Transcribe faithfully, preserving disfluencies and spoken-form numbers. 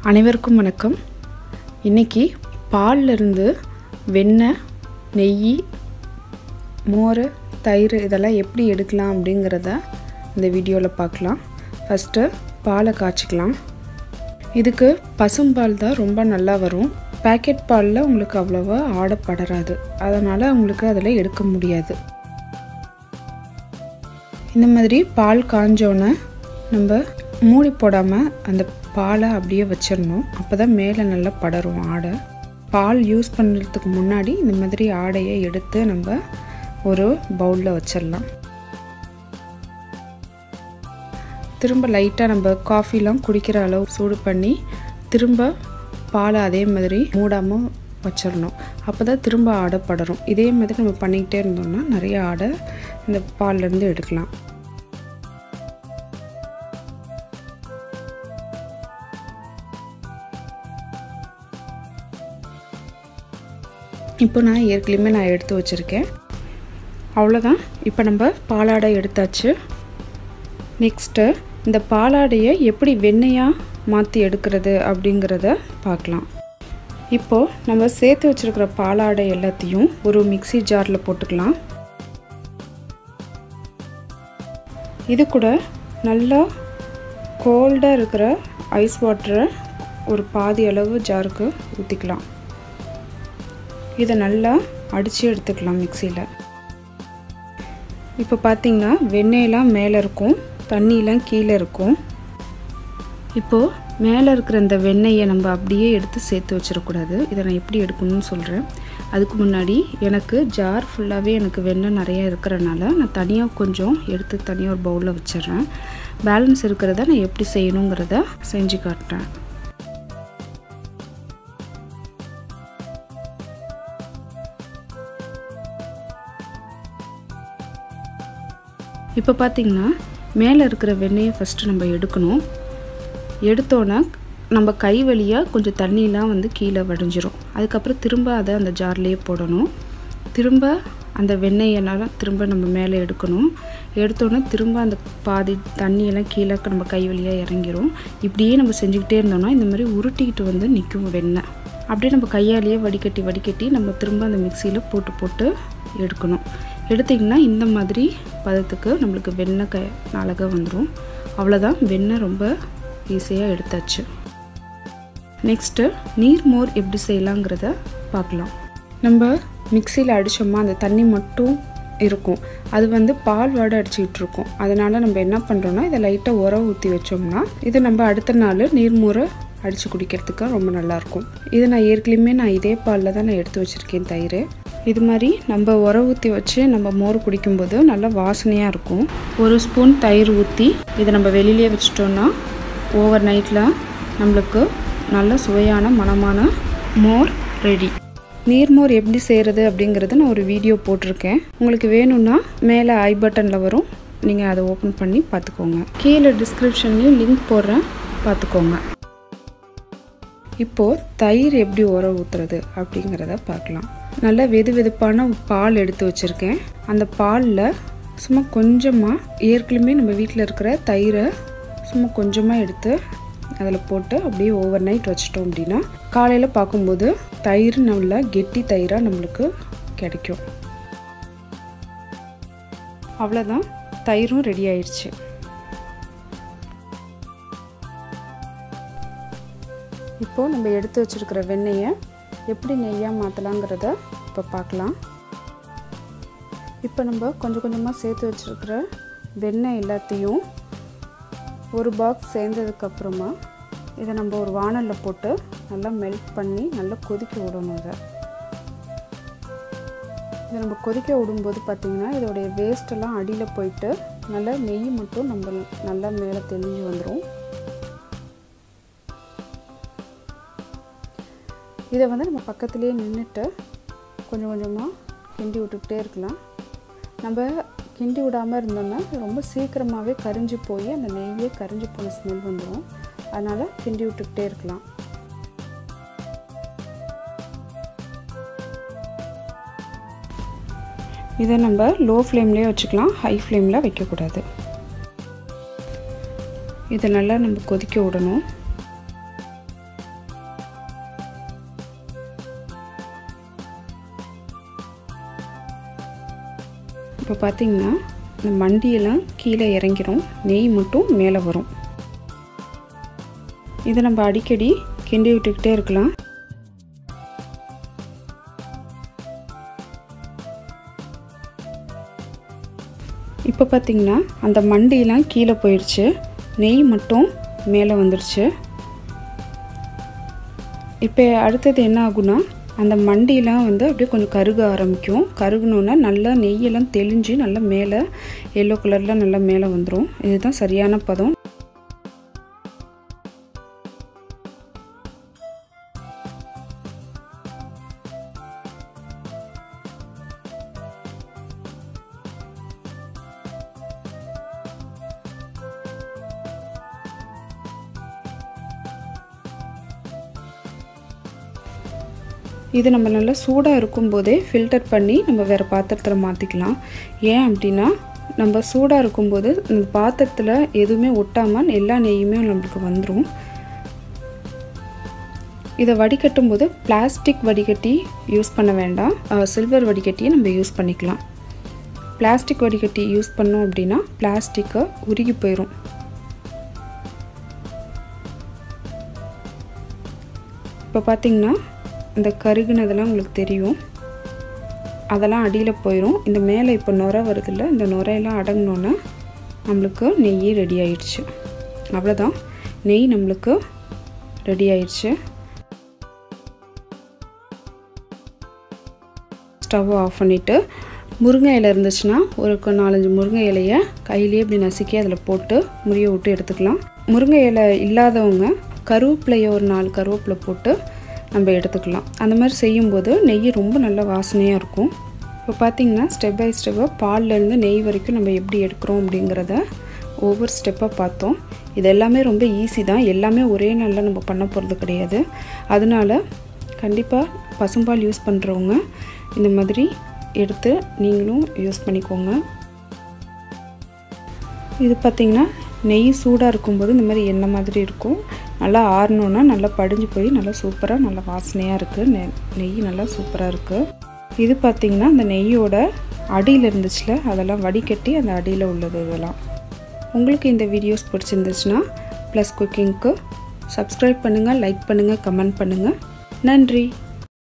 அனைவருக்கும் வணக்கம். இன்னைக்கு பால்ல இருந்து வெண்ணெய், நெய், மோர், தயிர் இதெல்லாம் எப்படி எடுக்கலாம் அப்படிங்கறத இந்த வீடியோல பார்க்கலாம். ஃபர்ஸ்ட் பாலை காய்ச்சிக்கலாம். இதுக்கு பசும்பால் தான் ரொம்ப நல்லா வரும். பாக்கெட் பால்ல உங்களுக்கு அவ்வளவா ஆட படராது. அதனால உங்களுக்கு அதல எடுக்க முடியாது. இந்த மாதிரி பால் காஞ்சோனே நம்ம மூடி போடாம அந்த பாலை அப்படியே வச்சிரணும். அப்பதான் மேலே நல்லா படரும் ஆடை. பால் யூஸ் பண்ணுறதுக்கு முன்னாடி இந்த மாதிரி ஆடையை எடுத்து நம்ம ஒரு பவுலில் வச்சிடலாம். திரும்ப லைட்டாக நம்ம காஃபிலாம் குடிக்கிற அளவு சூடு பண்ணி திரும்ப பாலை அதே மாதிரி மூடாமல் வச்சிடணும். அப்போ தான் திரும்ப ஆடை படரும். இதே மாதிரி நம்ம பண்ணிக்கிட்டே இருந்தோம்னா நிறைய ஆடை இந்த பால்லேருந்து எடுக்கலாம். இப்போ நான் ஏற்கனவே நான் எடுத்து வச்சுருக்கேன். அவ்வளோதான். இப்போ நம்ம பாலாடை எடுத்தாச்சு. நெக்ஸ்ட்டு இந்த பாலாடையை எப்படி வெண்ணெயாக மாற்றி எடுக்கிறது அப்படிங்கிறத பார்க்கலாம். இப்போது நம்ம சேர்த்து வச்சுருக்கிற பாலாடை எல்லாத்தையும் ஒரு மிக்ஸி ஜாரில் போட்டுக்கலாம். இது கூட நல்லா கோல்டாக இருக்கிற ஐஸ் வாட்டரை ஒரு பாதி அளவு ஜாருக்கு ஊற்றிக்கலாம். இதை நல்லா அடித்து எடுத்துக்கலாம் மிக்ஸியில். இப்போ பார்த்திங்கன்னா வெண்ணெயெல்லாம் மேலே இருக்கும், தண்ணியெலாம் கீழே இருக்கும். இப்போது மேலே இருக்கிற இந்த வெண்ணெயை நம்ம அப்படியே எடுத்து சேர்த்து வச்சிடக்கூடாது. இதை நான் எப்படி எடுக்கணும்னு சொல்கிறேன். அதுக்கு முன்னாடி எனக்கு ஜார் ஃபுல்லாகவே எனக்கு வெண்ணெய் நிறையா இருக்கிறனால நான் தனியாக கொஞ்சம் எடுத்து தனியாக ஒரு பவுலில் வச்சிட்றேன். பேலன்ஸ் இருக்கிறத நான் எப்படி செய்யணுங்கிறத செஞ்சு காட்டுறேன். இப்போ பார்த்திங்கன்னா மேலே இருக்கிற வெண்ணெயை ஃபஸ்ட்டு நம்ம எடுக்கணும். எடுத்தோன்னே நம்ம கை வழியாக கொஞ்சம் தண்ணியெலாம் வந்து கீழே வடிஞ்சிரும். அதுக்கப்புறம் திரும்ப அதை அந்த ஜார்லேயே போடணும். திரும்ப அந்த வெண்ணெயெல்லாம் திரும்ப நம்ம மேலே எடுக்கணும். எடுத்தோன்னே திரும்ப அந்த பாதி தண்ணியெல்லாம் கீழே நம்ம கை வழியாக இறங்கிரும். இப்படியே நம்ம செஞ்சுக்கிட்டே இருந்தோம்னா இந்த மாதிரி உருட்டிக்கிட்டு வந்து நிற்கும் வெண்ணெய். அப்படியே நம்ம கையாலேயே வடிகட்டி வடிகட்டி நம்ம திரும்ப அந்த மிக்சியில் போட்டு போட்டு எடுக்கணும். எடுத்திங்கன்னா இந்த மாதிரி பதத்துக்கு நம்மளுக்கு வெண்ணெய் க அழகாக வந்துடும். அவ்வளோதான். வெண்ணெய் ரொம்ப ஈஸியாக எடுத்தாச்சு. நெக்ஸ்ட்டு நீர் மோர் எப்படி செய்யலாங்கிறத பார்க்கலாம். நம்ம மிக்சியில் அடித்தோம்னா அந்த தண்ணி மட்டும் இருக்கும். அது வந்து பால் வாடை அடிச்சுக்கிட்டு இருக்கும். அதனால் நம்ம என்ன பண்ணுறோன்னா இதை லைட்டாக உரம் ஊற்றி வச்சோம்னா இது நம்ம அடுத்த நாள் நீர்மோரை அடித்து குடிக்கிறதுக்கு ரொம்ப நல்லாயிருக்கும். இது நான் ஏற்கனவே நான் இதே பாலில் தான் நான் எடுத்து வச்சுருக்கேன் தயிர். இது மாதிரி நம்ம உர ஊற்றி வச்சு நம்ம மோர் குடிக்கும்போது நல்லா வாசனையாக இருக்கும். ஒரு ஸ்பூன் தயிர் ஊற்றி இதை நம்ம வெளியிலே வச்சிட்டோன்னா ஓவர் நைட்டில் நம்மளுக்கு நல்ல சுவையான மணமான மோர் ரெடி. நீர்மோர் எப்படி செய்கிறது அப்படிங்கிறது நான் ஒரு வீடியோ போட்டிருக்கேன். உங்களுக்கு வேணும்னா மேலே ஐ பட்டனில் வரும். நீங்கள் அதை ஓப்பன் பண்ணி பார்த்துக்கோங்க. கீழே டிஸ்கிரிப்ஷன்லேயும் லிங்க் போடுறேன், பார்த்துக்கோங்க. இப்போது தயிர் எப்படி உர ஊற்றுறது அப்படிங்கிறத பார்க்கலாம். நல்லா வெது வெதுப்பான பால் எடுத்து வச்சுருக்கேன். அந்த பாலில் சும்மா கொஞ்சமாக ஏற்கனவே நம்ம வீட்டில் இருக்கிற தயிரை சும்மா கொஞ்சமாக எடுத்து அதில் போட்டு அப்படியே ஓவர் நைட் வச்சிட்டோம் அப்படின்னா காலையில் பார்க்கும்போது தயிர் நல்லா கெட்டி தயிராக நம்மளுக்கு கிடைக்கும். அவ்வளோதான். தயிரும் ரெடி ஆயிடுச்சு. இப்போது நம்ம எடுத்து வச்சுருக்கிற வெண்ணெயை எப்படி நெய்யாக மாற்றலாங்கிறத இப்போ பார்க்கலாம். இப்போ நம்ம கொஞ்சம் கொஞ்சமாக சேர்த்து வச்சுருக்கிற வெண்ணெய் எல்லாத்தையும் ஒரு பாக்ஸ் சேர்ந்ததுக்கப்புறமா இதை நம்ம ஒரு வானலில் போட்டு நல்லா மெல்ட் பண்ணி நல்லா கொதிக்க விடணும். இதை இதை நம்ம கொதிக்க விடும்போது பார்த்திங்கன்னா இதோடைய வேஸ்ட்டெல்லாம் அடியில் போயிட்டு நல்லா நெய் மட்டும் நம்ம நல்லா மேலே தெளிஞ்சு வந்துடும். இதை வந்து நம்ம பக்கத்துலேயே நின்றுட்டு கொஞ்சம் கொஞ்சமாக கிண்டி விட்டுக்கிட்டே இருக்கலாம். நம்ம கிண்டி விடாமல் இருந்தோம்னா ரொம்ப சீக்கிரமாகவே கரிஞ்சு போய் அந்த நெய்யே கரிஞ்சு போன ஸ்மெல் வந்துடும். அதனால் கிண்டி விட்டுக்கிட்டே இருக்கலாம். இதை நம்ம லோ ஃப்ளேம்லேயே வச்சுக்கலாம், ஹை ஃப்ளேமில் வைக்கக்கூடாது. இதை நல்லா நம்ம கொதிக்க விடணும். இப்போ பார்த்திங்கன்னா இந்த மண்டியெல்லாம் கீழே இறங்கிரும், நெய் மட்டும் மேலே வரும். இதை நம்ம அடிக்கடி கிண்டி விட்டுக்கிட்டே இருக்கலாம். இப்போ பார்த்திங்கன்னா அந்த மண்டியெல்லாம் கீழே போயிடுச்சு, நெய் மட்டும் மேலே வந்துடுச்சு. இப்போ அடுத்தது என்ன ஆகுனா அந்த மண்டியெல்லாம் வந்து அப்படியே கொஞ்சம் கருக ஆரம்பிக்கும். கருகுனோன்னா நல்லா நெய்யெல்லாம் தெளிஞ்சு நல்லா மேலே எல்லோ கலரில் நல்லா மேலே வந்துடும். இதுதான் சரியான பதம். இது நம்ம நல்லா சூடாக இருக்கும்போதே ஃபில்டர் பண்ணி நம்ம வேறு பாத்திரத்தில் மாற்றிக்கலாம். ஏன் அப்படின்னா நம்ம சூடாக இருக்கும்போது இந்த பாத்திரத்தில் எதுவுமே ஒட்டாமல் எல்லா நெய்யுமே நம்மளுக்கு வந்துடும். இதை வடிகட்டும் போது பிளாஸ்டிக் வடிகட்டி யூஸ் பண்ண வேண்டாம், சில்வர் வடிகட்டியை நம்ம யூஸ் பண்ணிக்கலாம். பிளாஸ்டிக் வடிகட்டி யூஸ் பண்ணோம் அப்படின்னா பிளாஸ்டிக்கை உருகி போயிடும். இப்போ பார்த்திங்கன்னா இந்த கருகுனதெல்லாம் உங்களுக்கு தெரியும், அதெல்லாம் அடியில் போயிடும். இந்த மேலே இப்போ நுரை வருதில்ல, இந்த நுரையெல்லாம் அடங்கினோன்னா நம்மளுக்கு நெய் ரெடி ஆயிடுச்சு. அவ்வளோதான், நெய் நம்மளுக்கு ரெடி ஆயிடுச்சு. ஸ்டவ் ஆஃப் பண்ணிவிட்டு முருங்கை இலை இருந்துச்சுன்னா ஒரு நாலஞ்சு முருங்கை இலையை கையிலேயே இப்படி நசுக்கி அதில் போட்டு முறிய விட்டு எடுத்துக்கலாம். முருங்கை இலை இல்லாதவங்க கருவேப்பிலையை ஒரு நாலு கருவேப்பிலை போட்டு நம்ம எடுத்துக்கலாம். அந்த மாதிரி செய்யும்போது நெய் ரொம்ப நல்ல வாசனையாக இருக்கும். இப்போ பார்த்திங்கன்னா ஸ்டெப் பை ஸ்டெப்பாக பால்லேருந்து நெய் வரைக்கும் நம்ம எப்படி எடுக்கிறோம் அப்படிங்கிறத ஒவ்வொரு ஸ்டெப்பாக பார்த்தோம். இது எல்லாமே ரொம்ப ஈஸி தான், எல்லாமே ஒரே நாளில் நம்ம பண்ண போகிறது கிடையாது. அதனால் கண்டிப்பாக பசும்பால் யூஸ் பண்ணுறவங்க இந்த மாதிரி எடுத்து நீங்களும் யூஸ் பண்ணிக்கோங்க. இது பார்த்திங்கன்னா நெய் சூடாக இருக்கும்போது இந்த மாதிரி எண்ணெய் மாதிரி இருக்கும். நல்லா ஆறணுன்னா நல்லா படிஞ்சு போய் நல்லா சூப்பராக நல்லா வாசனையாக இருக்குது. நெ நெய் நல்லா சூப்பராக இருக்குது. இது பார்த்திங்கன்னா அந்த நெய்யோட அடியில் இருந்துச்சுல, அதெல்லாம் வடிகட்டி அந்த அடியில் உள்ளது. இதெல்லாம் உங்களுக்கு இந்த வீடியோஸ் பிடிச்சிருந்துச்சுன்னா ப்ளஸ் குக்கிங்க்கு சப்ஸ்கிரைப் பண்ணுங்கள், லைக் பண்ணுங்கள், கமெண்ட் பண்ணுங்கள். நன்றி.